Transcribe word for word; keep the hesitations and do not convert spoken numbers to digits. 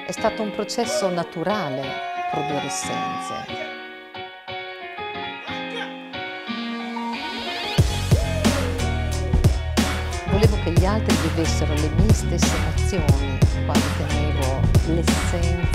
È stato un processo naturale produrre essenze. Volevo che gli altri vivessero le mie stesse emozioni quando tenevo l'essenza